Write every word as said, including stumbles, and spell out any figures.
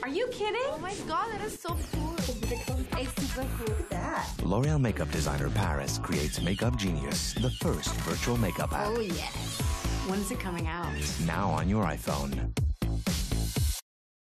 Are you kidding? Oh my god, that is so cool. It's super cool. That. L'Oreal makeup designer Paris creates Makeup Genius, the first virtual makeup app. Oh yes. When is it coming out? Now on your iPhone.